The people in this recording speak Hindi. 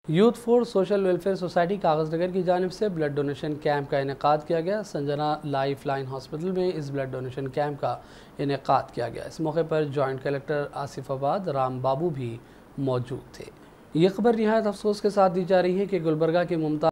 Youth for social welfare society Kagaznagar की जानिब से ब्लड डोनेशन कैंप का इनेकाद किया गया। संजना लाइफ लाइन हॉस्पिटल में इस ब्लड डोनेशन कैंप का इनेकाद किया गया। इस मौके पर जॉइंट कलेक्टर आसिफाबाद राम बाबू भी मौजूद थे। ये खबर निहायत अफसोस के साथ दी जा रही है कि गुलबर्गा के मुमताज़